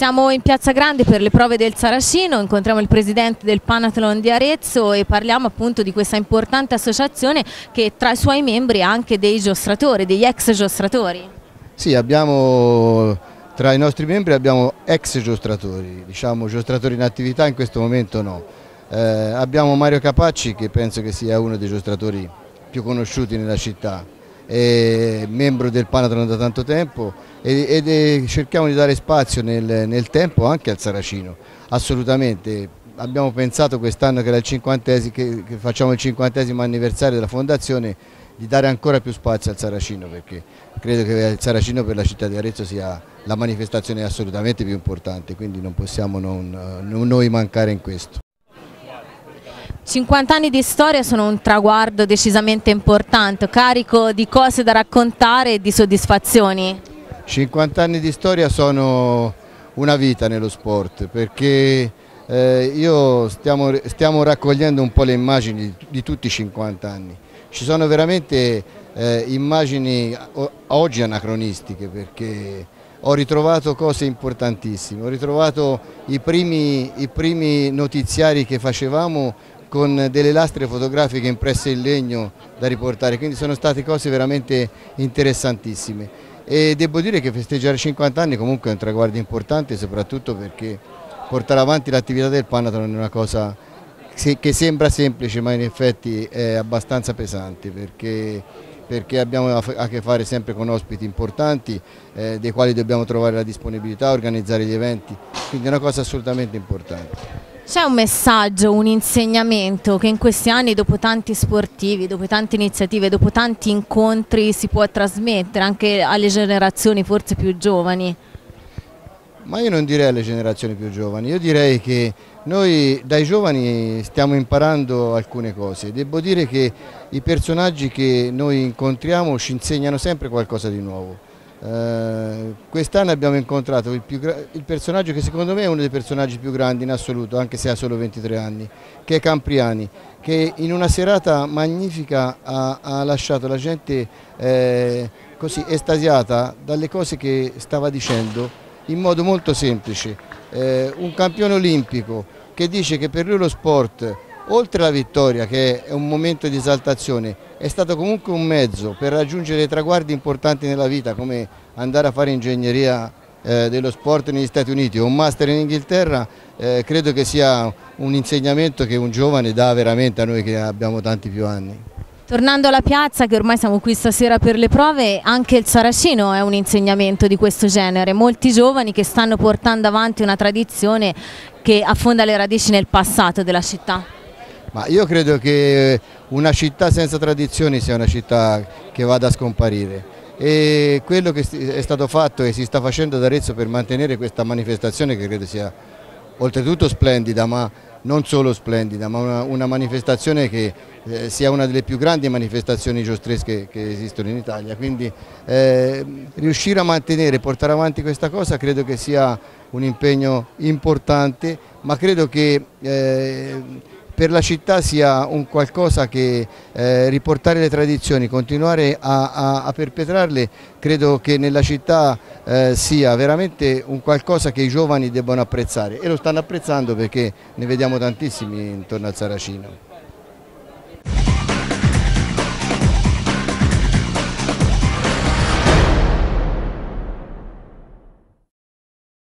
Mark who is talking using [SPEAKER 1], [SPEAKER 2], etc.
[SPEAKER 1] Siamo in Piazza Grande per le prove del Saracino, incontriamo il presidente del Panathlon di Arezzo e parliamo appunto di questa importante associazione che tra i suoi membri ha anche dei giostratori, degli ex giostratori.
[SPEAKER 2] Sì, tra i nostri membri abbiamo ex giostratori, diciamo giostratori in attività in questo momento no. Abbiamo Mario Capacci, che penso che sia uno dei giostratori più conosciuti nella città, è membro del Panathlon da tanto tempo e cerchiamo di dare spazio nel tempo anche al Saracino, assolutamente. Abbiamo pensato quest'anno che era che facciamo il 50° anniversario della fondazione, di dare ancora più spazio al Saracino, perché credo che il Saracino per la città di Arezzo sia la manifestazione assolutamente più importante, quindi non possiamo noi mancare in questo.
[SPEAKER 1] 50 anni di storia sono un traguardo decisamente importante, carico di cose da raccontare e di soddisfazioni.
[SPEAKER 2] 50 anni di storia sono una vita nello sport, perché stiamo raccogliendo un po' le immagini di tutti i 50 anni. Ci sono veramente immagini oggi anacronistiche, perché ho ritrovato cose importantissime, ho ritrovato i primi notiziari che facevamo con delle lastre fotografiche impresse in legno da riportare, quindi sono state cose veramente interessantissime e devo dire che festeggiare 50 anni comunque è un traguardo importante, soprattutto perché portare avanti l'attività del Panathlon è una cosa che sembra semplice ma in effetti è abbastanza pesante, perché abbiamo a che fare sempre con ospiti importanti dei quali dobbiamo trovare la disponibilità, organizzare gli eventi, quindi è una cosa assolutamente importante.
[SPEAKER 1] C'è un messaggio, un insegnamento che in questi anni, dopo tanti sportivi, dopo tante iniziative, dopo tanti incontri, si può trasmettere anche alle generazioni forse più giovani?
[SPEAKER 2] Ma io non direi alle generazioni più giovani, io direi che noi dai giovani stiamo imparando alcune cose. Devo dire che i personaggi che noi incontriamo ci insegnano sempre qualcosa di nuovo. Quest'anno abbiamo incontrato il personaggio che secondo me è uno dei personaggi più grandi in assoluto, anche se ha solo 23 anni, che è Campriani, che in una serata magnifica ha lasciato la gente così estasiata dalle cose che stava dicendo in modo molto semplice. Un campione olimpico che dice che per lui lo sport, oltre alla vittoria, che è un momento di esaltazione, è stato comunque un mezzo per raggiungere dei traguardi importanti nella vita, come andare a fare ingegneria dello sport negli Stati Uniti o un master in Inghilterra. Credo che sia un insegnamento che un giovane dà veramente a noi che abbiamo tanti più anni.
[SPEAKER 1] Tornando alla piazza, che ormai siamo qui stasera per le prove, anche il Saracino è un insegnamento di questo genere. Molti giovani che stanno portando avanti una tradizione che affonda le radici nel passato della città.
[SPEAKER 2] Ma io credo che una città senza tradizioni sia una città che vada a scomparire, e quello che è stato fatto e si sta facendo ad Arezzo per mantenere questa manifestazione, che credo sia oltretutto splendida, ma non solo splendida, ma una manifestazione che sia una delle più grandi manifestazioni giostresche che esistono in Italia, quindi riuscire a mantenere e portare avanti questa cosa credo che sia un impegno importante, ma credo che per la città sia un qualcosa che riportare le tradizioni, continuare a perpetrarle, credo che nella città sia veramente un qualcosa che i giovani debbono apprezzare, e lo stanno apprezzando perché ne vediamo tantissimi intorno al Saracino.